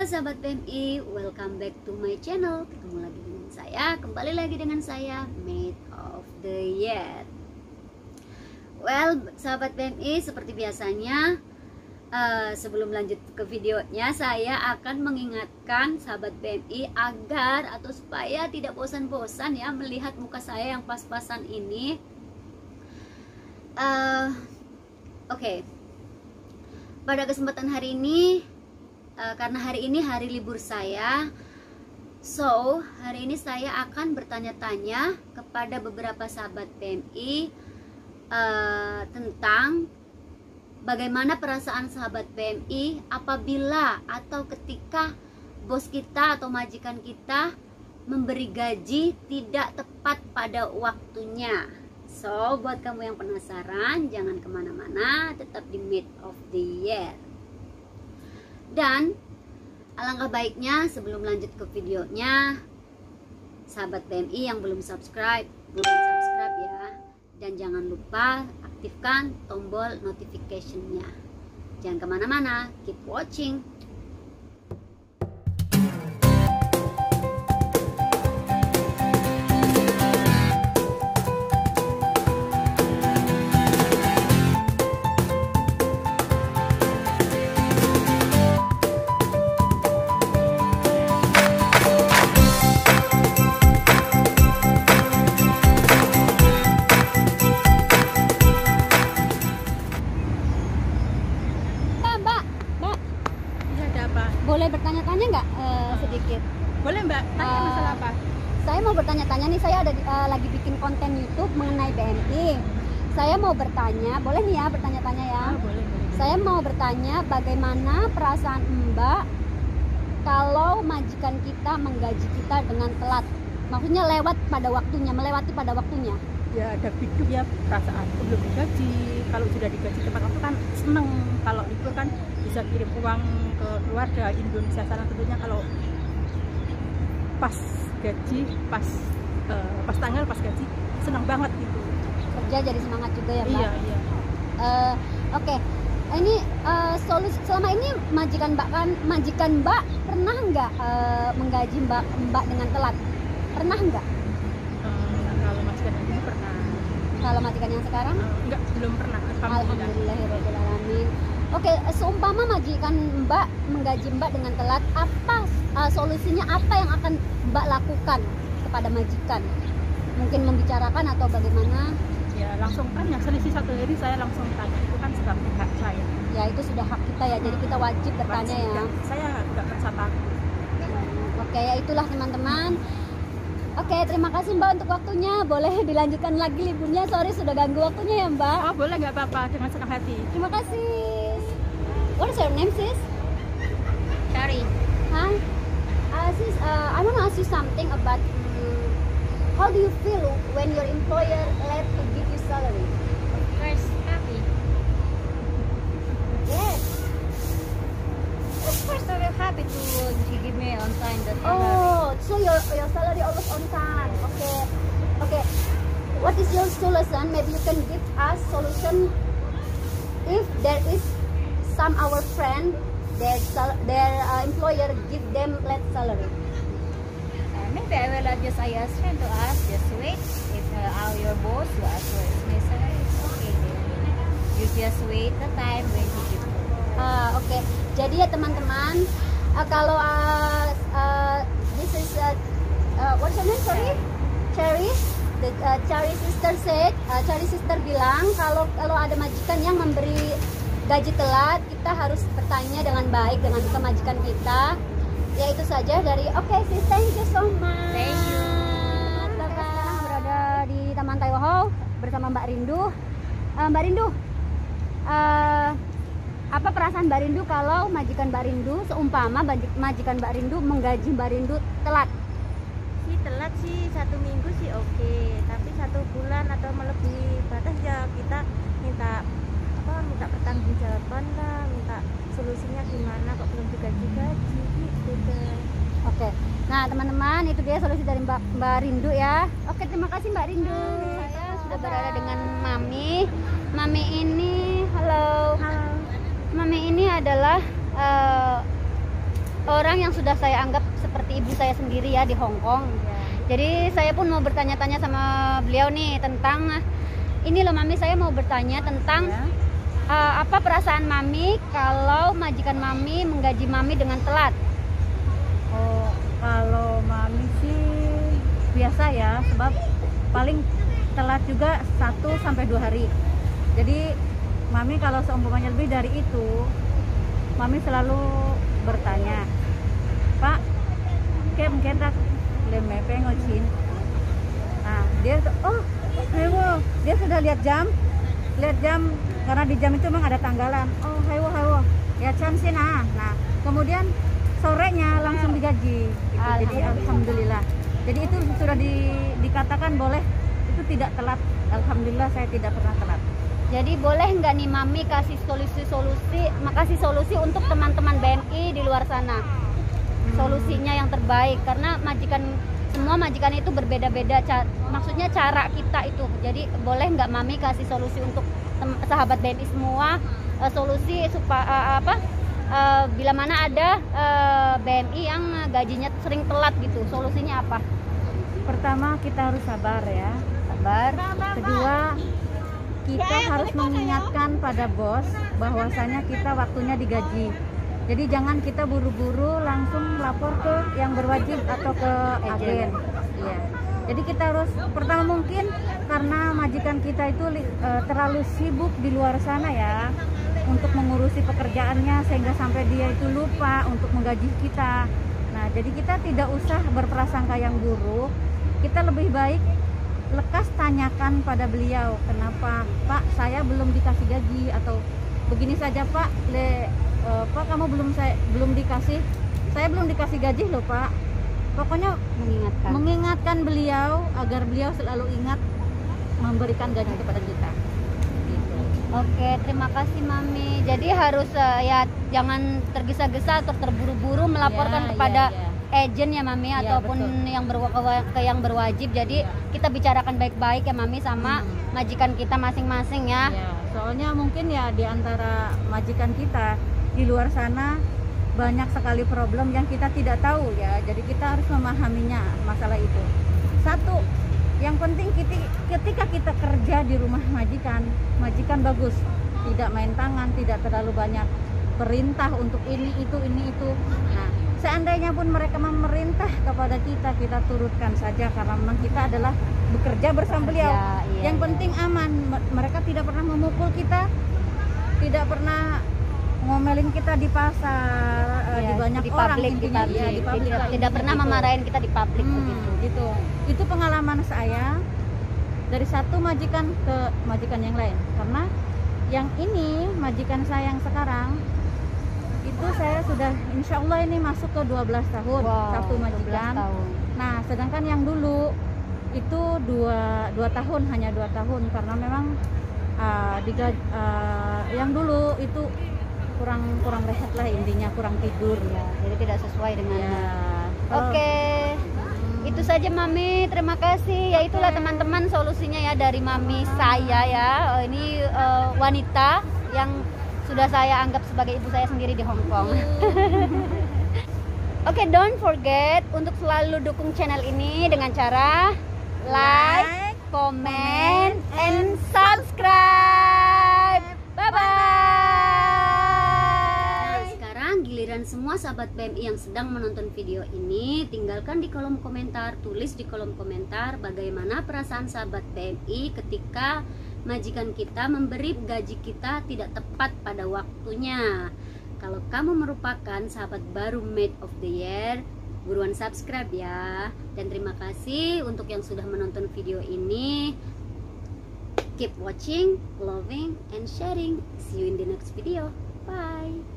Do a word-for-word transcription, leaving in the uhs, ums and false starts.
Sahabat P M I, welcome back to my channel. Ketemu lagi dengan saya, kembali lagi dengan saya, Maid of the Year. Well, sahabat P M I, seperti biasanya, uh, sebelum lanjut ke videonya, saya akan mengingatkan sahabat P M I agar atau supaya tidak bosan-bosan ya melihat muka saya yang pas-pasan ini. Uh, Oke, okay. Pada kesempatan hari ini, Uh, karena hari ini hari libur saya, so hari ini saya akan bertanya-tanya kepada beberapa sahabat P M I uh, tentang bagaimana perasaan sahabat P M I apabila atau ketika bos kita atau majikan kita memberi gaji tidak tepat pada waktunya. So buat kamu yang penasaran, jangan kemana-mana, tetap di Maid of the Year. Dan alangkah baiknya sebelum lanjut ke videonya, sahabat P M I yang belum subscribe, belum subscribe ya. Dan jangan lupa aktifkan tombol notification-nya. Jangan kemana-mana, keep watching. Boleh bertanya-tanya nggak uh, sedikit? Boleh Mbak, tanya uh, masalah apa? Saya mau bertanya-tanya nih, saya ada di, uh, lagi bikin konten YouTube mengenai P M I. Saya mau bertanya, boleh nih ya bertanya-tanya ya? Oh, boleh, boleh. Saya mau bertanya bagaimana perasaan Mbak kalau majikan kita menggaji kita dengan telat? Maksudnya lewat pada waktunya, melewati pada waktunya. Ya ada hidup ya perasaan belum digaji. Kalau sudah digaji tepat waktu kan seneng. Kalau libur kan bisa kirim uang ke keluarga Indonesia sana, tentunya kalau pas gaji, pas uh, pas tanggal, pas gaji senang banget gitu. Kerja jadi semangat juga ya Mbak? Iya, iya. Uh, Oke, okay. Ini uh, solusi selama ini majikan Mbak kan, majikan Mbak pernah nggak uh, menggaji Mbak Mbak dengan telat? Pernah nggak? Uh, kalau majikan yang ini pernah. Kalau majikan yang sekarang? Uh, enggak, belum pernah. Alhamdulillahirobbilalamin. Oke, seumpama majikan Mbak menggaji Mbak dengan telat, apa uh, solusinya, apa yang akan Mbak lakukan kepada majikan? Mungkin membicarakan atau bagaimana? Ya langsung tanya, selisih satu hari saya langsung tanya, itu kan sudah hak saya. Ya itu sudah hak kita ya, jadi kita wajib bertanya wajib, ya. Saya nggak merasa takut. Oke, ya itulah teman-teman. Oke, terima kasih Mbak untuk waktunya. Boleh dilanjutkan lagi liburnya. Sorry sudah ganggu waktunya ya Mbak. Oh boleh, nggak apa-apa, dengan senang hati. Terima kasih. What is your name, sis? Shari. Hi. Uh, sis, uh, I want to ask you something about um, how do you feel when your employer late to give you salary? Of course, happy. Yes. Of course, I will happy to he give me on time the salary. Oh, so your your salary always on time. Okay. Okay. What is your solution? Maybe you can give us solution if there is some our friend their their uh, employer give them late salary. Uh, maybe I will uh, just I ask friend to ask, just wait. If uh, our your boss will ask for my salary, it's okay. Then you just wait the time when he give. Ah, oke. Okay. Jadi ya teman-teman, uh, kalau uh, uh, this is uh, uh, what's your name? Sorry, Cherry. The uh, Cherry sister said, uh, Cherry sister bilang kalau kalau ada majikan yang memberi gaji telat, kita harus bertanya dengan baik dengan ke majikan kita. Ya itu saja dari oke okay, sis, thank you so much. Thank you. Kita sekarang berada di Taman Taiwoho bersama Mbak Rindu. Uh, Mbak Rindu, uh, apa perasaan Mbak Rindu kalau majikan Mbak Rindu, seumpama majikan Mbak Rindu menggaji Mbak Rindu telat? Si telat sih satu minggu sih oke, okay. Tapi satu bulan atau melebihi batas ya kita minta apa minta pertanggungjawaban lah, minta solusinya gimana kok belum digaji-gaji gitu deh. Oke, nah teman-teman itu dia solusi dari Mbak Mbak Rindu ya. Oke, terima kasih Mbak Rindu. Hai, Saya sudah berada dengan Mami. Mami ini, halo. Halo. Mami ini adalah uh, orang yang sudah saya anggap seperti ibu saya sendiri ya di Hong Kong. Ya. Jadi saya pun mau bertanya-tanya sama beliau nih tentang ini loh Mami, saya mau bertanya tentang Ya. uh, apa perasaan Mami kalau majikan Mami menggaji Mami dengan telat? Oh, kalau mami sih biasa ya, sebab paling telat juga satu sampai dua hari. Jadi mami kalau seumpamanya lebih dari itu, mami selalu bertanya, Pak, kem kendak leme pengocin. Nah dia tuh, oh, hewo, dia sudah lihat jam, lihat jam karena di jam itu memang ada tanggalan. Oh, hewo hewo, lihat jam sih nah. Nah kemudian sorenya langsung digaji gitu. Jadi alhamdulillah, jadi itu sudah di, dikatakan boleh, itu tidak telat. Alhamdulillah saya tidak pernah telat. Jadi boleh nggak nih Mami kasih solusi-solusi, makasih solusi untuk teman-teman B M I di luar sana, solusinya yang terbaik, karena majikan semua majikan itu berbeda-beda, ca- maksudnya cara kita itu. Jadi boleh nggak Mami kasih solusi untuk tem- sahabat B M I semua, uh, solusi supaya uh, apa? Uh, bila mana ada uh, B M I yang gajinya sering telat gitu, solusinya apa? Pertama kita harus sabar ya. Sabar. Kedua, kita harus mengingatkan pada bos bahwasanya kita waktunya digaji. Jadi jangan kita buru-buru langsung lapor ke yang berwajib atau ke agen. Iya. Jadi kita harus pertama mungkin karena majikan kita itu e, terlalu sibuk di luar sana ya untuk mengurusi pekerjaannya sehingga sampai dia itu lupa untuk menggaji kita. Nah, jadi kita tidak usah berprasangka yang buruk. Kita lebih baik lekas tanyakan pada beliau, kenapa Pak saya belum dikasih gaji, atau begini saja Pak, le, e, Pak kamu belum saya belum dikasih, saya belum dikasih gaji loh Pak. Pokoknya Mengingatkan. mengingatkan beliau agar beliau selalu ingat memberikan gaji kepada kita. Gitu. Oke, terima kasih Mami. Jadi harus uh, ya jangan tergesa-gesa atau terburu-buru melaporkan Ya, kepada ya, ya. agen ya Mami, Ya, ataupun betul. yang berwa- ke yang berwajib. Jadi Ya. kita bicarakan baik-baik ya Mami sama Hmm. majikan kita masing-masing ya. Ya, soalnya mungkin ya di antara majikan kita di luar sana banyak sekali problem yang kita tidak tahu ya. Jadi kita harus memahaminya masalah itu. Satu, yang penting kita, ketika kita kerja di rumah majikan, majikan bagus, tidak main tangan, tidak terlalu banyak perintah untuk ini itu ini itu. Nah, seandainya pun mereka memerintah kepada kita, kita turutkan saja karena memang kita adalah bekerja bersama beliau. Ya, iya, yang iya. penting aman. M- Mereka tidak pernah memukul kita, tidak pernah ngomelin kita di pasar, eh, Ya, di banyak di orang publik, di intinya. publik. Iya, di publik tidak, lah tidak intinya pernah gitu. memarahin kita di publik Hmm, begitu. gitu. Itu pengalaman saya dari satu majikan ke majikan yang lain. Karena yang ini majikan saya yang sekarang itu saya sudah insya Allah ini masuk ke dua belas tahun. Wow, Satu dua belas majikan. tahun. Nah, sedangkan yang dulu itu dua, dua tahun, hanya dua tahun karena memang uh, diga, uh, yang dulu itu kurang kurang rehat lah intinya, kurang tidur Ya, jadi tidak sesuai dengan. ya. Oke. Itu saja Mami, terima kasih. Ya itulah teman-teman solusinya ya dari Mami saya ya. Oh, ini eh, wanita yang sudah saya anggap sebagai ibu saya sendiri di Hong Kong. Oke, don't forget untuk selalu dukung channel ini dengan cara like, comment, and subscribe. Bye bye. Sekarang giliran semua sahabat B M I yang sedang menonton video ini, tinggalkan di kolom komentar, tulis di kolom komentar bagaimana perasaan sahabat B M I ketika majikan kita memberi gaji kita tidak tepat pada waktunya. Kalau kamu merupakan sahabat baru Maid of the Year, buruan subscribe ya. Dan terima kasih untuk yang sudah menonton video ini. Keep watching, loving, and sharing. See you in the next video. Bye.